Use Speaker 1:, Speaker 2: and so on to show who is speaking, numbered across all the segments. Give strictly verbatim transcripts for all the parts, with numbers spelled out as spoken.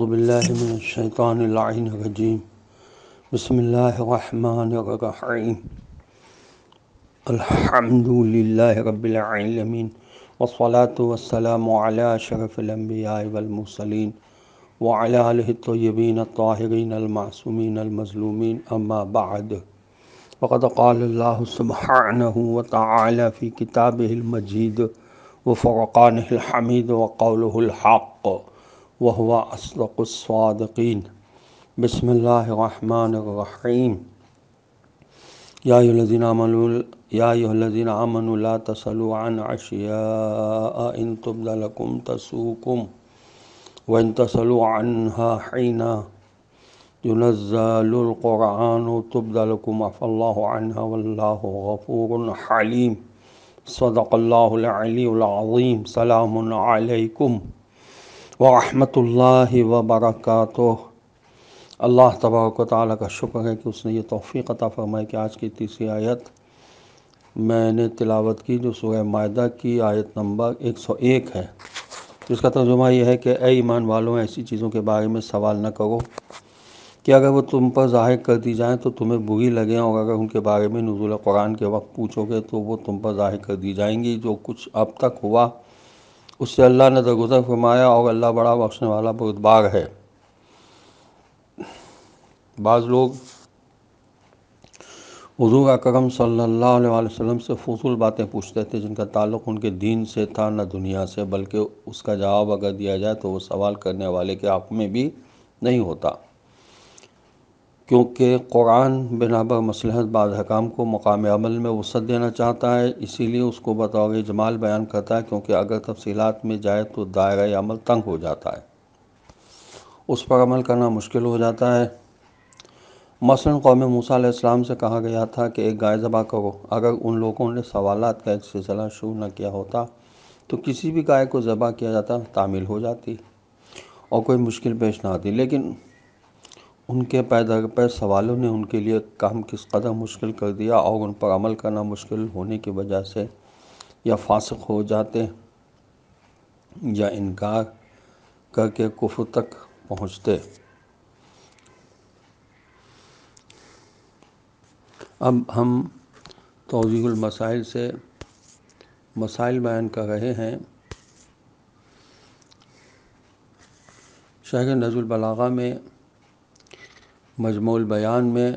Speaker 1: باللہ من الشیطان اللعین الرجیم بسم اللہ الرحمن الرحیم الحمد للہ رب العالمین والصلاة والسلام علی اشرف الانبیاء والمرسلین وعلی آلہ الطیبین الطاہرین المعصومین المظلومین اما بعد وقد قال اللہ سبحانہ وتعالی فی کتابہ المجید وفرقانہ الحمید وقولہ الحق وهو أصدق الصادقين. بسم الله الرحمن الرحيم. يا أيها الذين آمنوا يا أيها الذين آمنوا لا تسألوا عن أشياء إن تبد لكم تسؤكم وإن تسألوا عنها حين ينزل القرآن تبد لكم عفى الله عنها والله غفور حليم. صدق الله العلي العظيم. سلام عليكم ورحمۃ اللہ وبرکاتہ. اللہ تبارک و تعالیٰ کا شکر ہے کہ اس نے یہ توفیق عطا فرمائی کہ آج کی تیسری آیت میں نے تلاوت کی جو سورہ مائدہ کی آیت نمبر ایک سو ایک ہے، جس کا ترجمہ یہ ہے کہ اے ایمان والوں، ایسی چیزوں کے بارے میں سوال نہ کرو کہ اگر وہ تم پر ظاہر کر دی جائیں تو تمہیں بری لگیں، اور اگر ان کے بارے میں نزول قرآن کے وقت پوچھو گے تو وہ تم پر ظاہر کر دی جائیں گی. جو کچھ اب تک ہوا اس سے اللہ نے درگزر فرمایا، اور اللہ بڑا بخشنے والا بردبار ہے. بعض لوگ حضور اکرم صلی اللہ علیہ وسلم سے فضول باتیں پوچھتے تھے جن کا تعلق ان کے دین سے تھا نہ دنیا سے، بلکہ اس کا جواب اگر دیا جائے تو وہ سوال کرنے والے کے حق میں بھی نہیں ہوتا، کیونکہ قرآن بنا بر مصلحت بعض حکام کو مقام عمل میں وسعت دینا چاہتا ہے، اسی لیے اس کو بطور اجمال بیان کرتا ہے، کیونکہ اگر تفصیلات میں جائے تو دائرہ عمل تنگ ہو جاتا ہے، اس پر عمل کرنا مشکل ہو جاتا ہے. مثلا قوم موسیٰ علیہ السلام سے کہا گیا تھا کہ ایک گائے ذبح کرو. اگر ان لوگوں نے سوالات کا ایک سلسلہ شروع نہ کیا ہوتا تو کسی بھی گائے کو ذبح کیا جاتا تعمیل ہو جاتی اور کوئی مشکل پیش نہ آتی، لیکن ان کے پے در پے سوالوں نے ان کے لیے کام کس قدر مشکل کر دیا، اور ان پر عمل کرنا مشکل ہونے کی وجہ سے یا فاسق ہو جاتے یا انکار کر کے کفر تک پہنچتے. اب ہم توضیح المسائل سے مسائل بیان کر رہے ہیں. شرح نہج البلاغہ میں مجموع البیان میں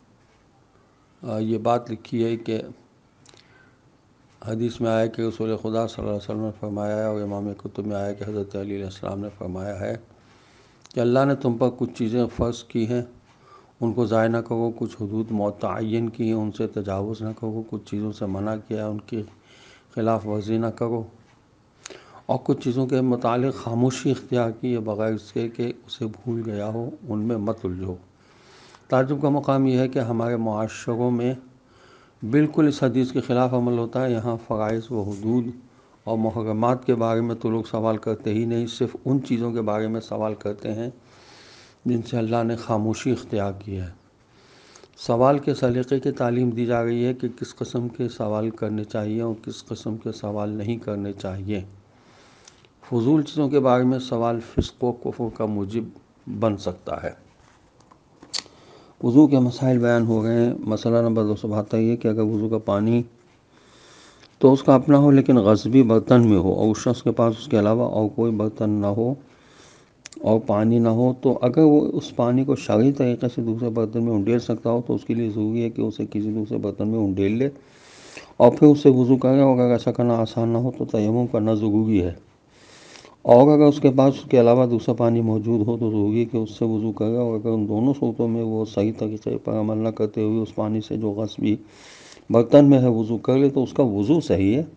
Speaker 1: یہ بات لکھی ہے کہ حدیث میں آیا کہ رسول خدا صلی اللہ علیہ وسلم نے فرمایا ہے، اور امام کتب میں آیا کہ حضرت علی علیہ السلام نے فرمایا ہے کہ اللہ نے تم پر کچھ چیزیں فرض کی ہیں، ان کو ضائع نہ کرو. کچھ حدود متعین کی ہیں، ان سے تجاوز نہ کرو. کچھ چیزوں سے منع کیا ہے، ان کی خلاف ورزی نہ کرو. اور کچھ چیزوں کے متعلق خاموشی اختیار کی ہے بغیر اس کے کہ اسے بھول گیا ہو، ان میں مت الجھو. تعجب کا مقام یہ ہے کہ ہمارے معاشروں میں بالکل اس حدیث کے خلاف عمل ہوتا ہے. یہاں فرائض و حدود اور محرمات کے بارے میں تو لوگ سوال کرتے ہی نہیں، صرف ان چیزوں کے بارے میں سوال کرتے ہیں جن سے اللہ نے خاموشی اختیار کی ہے. سوال کے سلیقے کی تعلیم دی جا رہی ہے کہ کس قسم کے سوال کرنے چاہیے اور کس قسم کے سوال نہیں کرنے چاہیے. فضول چیزوں کے بارے میں سوال فسق و کفر کا موجب بن سکتا ہے. وضو کے مسائل بیان ہو گئے ہیں. مسئلہ نمبر دو سو بہتر یہ کہ اگر وضو کا پانی تو اس کا اپنا ہو لیکن غصبی برتن میں ہو، اور اس شخص کے پاس اس کے علاوہ اور کوئی برتن نہ ہو اور پانی نہ ہو، تو اگر وہ اس پانی کو شرعی طریقے سے دوسرے برتن میں انڈیل سکتا ہو تو اس کے لیے ضروری ہے کہ اسے کسی دوسرے برتن میں انڈیل لے اور پھر اسے وضو کرے. اور اگر ایسا کرنا آسان نہ ہو تو تیمم کرنا ضروری ہے. اور اگر اس کے پاس اس کے علاوہ دوسرا پانی موجود ہو تو ضروری ہے کہ اس سے وضو کرے. اور اگر ان دونوں صورتوں میں وہ صحیح طریقے پر عمل نہ کرتے ہوئے اس پانی سے جو غصبی برتن میں ہے وضو کر لے تو اس کا وضو صحیح ہے.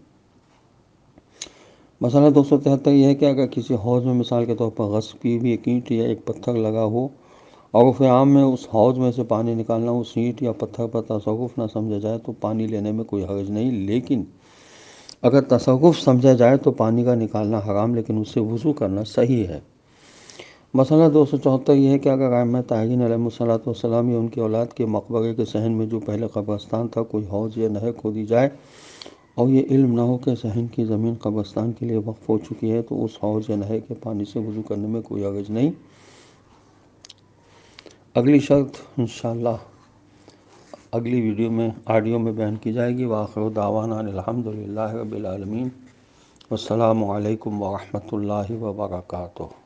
Speaker 1: مسئلہ دو سو تہتر یہ ہے کہ اگر کسی حوض میں مثال کے طور پر غصب کی ہوئی ایک اینٹ یا ایک پتھر لگا ہو اور پھر عام میں اس حوض میں سے پانی نکالنا اس اینٹ یا پتھر پر تصرف نہ سمجھا جائے تو پانی لینے میں کوئی حرج نہیں، لیکن اگر تصرف سمجھا جائے تو پانی کا نکالنا حرام، لیکن اس سے وضو کرنا صحیح ہے. مسئلہ دو سو چوہتر یہ ہے کہ اگر ائمہ طاہرین علیہم الصلاۃ والسلام یا ان کی اولاد کے مقبرے کے صحن میں جو پہلے قبرستان تھا کوئی حوض یا نہر کھودی جائے اور یہ علم نہ ہو کہ صحن کی زمین قبرستان کے لیے وقف ہو چکی ہے تو اس حوض یا نہر کے پانی سے وضو کرنے میں کوئی حرج نہیں، اگلی شرط انشاءاللہ اگلی ویڈیو میں آڈیو میں بیان کی جائے گی۔ وآخر دعوانا الحمدللہ رب العالمین، والسلام علیکم ورحمۃ اللہ وبرکاتہ۔